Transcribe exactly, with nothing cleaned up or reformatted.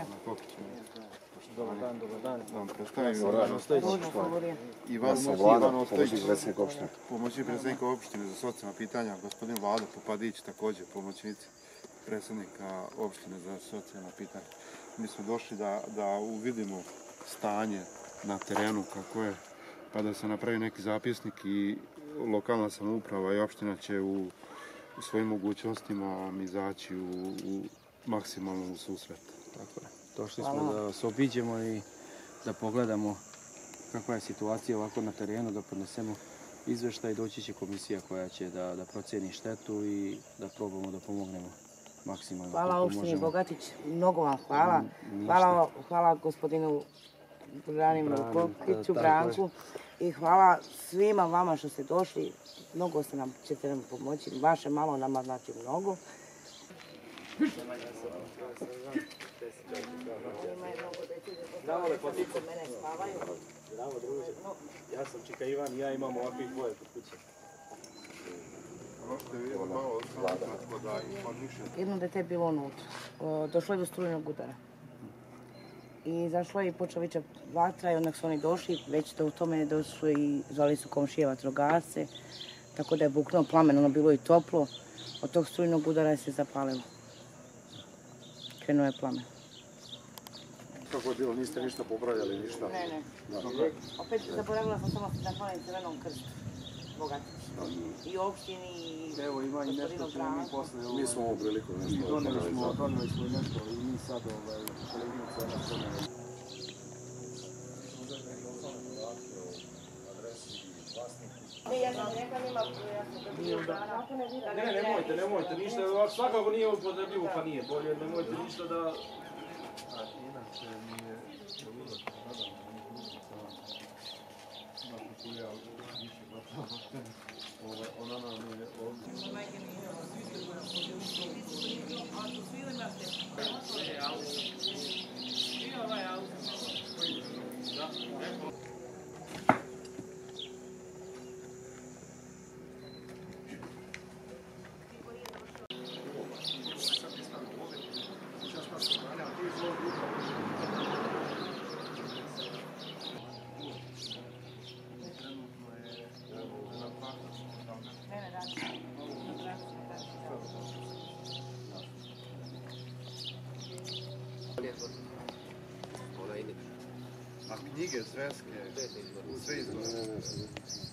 Dobar dan, dobar dan. Vam predstavim Ivan Ostojić, pomoćnik predsjednika opštine za socijalna pitanja, gospodin Vlado Popadić, također pomoćnici predsjednika opštine za socijalna pitanja. Mi smo došli da uvidimo stanje na terenu kako je, pa da se napravi neki zapisnik i lokalna samouprava i opština će u svojim mogućnostima izaći u maksimalno u susret. Došli smo da se obiđemo i da pogledamo kakva je situacija ovako na terenu, da podnesemo izveštaj i doći će komisija koja će da proceni štetu i da probamo da pomognemo maksimalno. Hvala opštini Bogatić, mnogo vam hvala. Hvala gospodinu Branimu Kokiću, Branku i hvala svima vama što ste došli. Mnogo se nam ćete nam pomoći, vaše malo nama znači mnogo. Zdravo lepotice. Zdravo druže. Ja sam Čika Ivan i ja imam ovakvih dvoje kod kuće. Jedno dete je bilo unutra. Došlo je do strujnog udara. I zašlo je i počela vića vatra i onda su oni došli, već u tome došlo i zvali su komšije vatrogasce, tako da je buknuo plamen, ono bilo i toplo. Od tog strujnog udara je se zapalilo. Krenuo je plamen. Kako je bilo, niste ništa popravljali, ništa? Ne, ne. Opet zaboravila sam samo se zahvalim Crvenom krstu, Bogatić. I opštini, i gospodinu Branku. Mi smo ovu priliku nešto doneli smo. Doneli smo nešto i mi sad koleginica na tome. Ne, nemojte, nemojte, ništa, svakako nije upotrebljivo, pa nije bolje, nemojte ništa da... Inače mi je uvijek ona nam je ovdje. A knjige, sveske, sve izgleda.